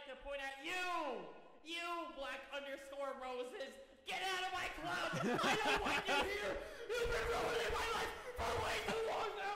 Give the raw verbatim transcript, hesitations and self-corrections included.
to point out you, you black underscore roses. Get out of my club! I don't want you here! You've been ruining my life for way too long now!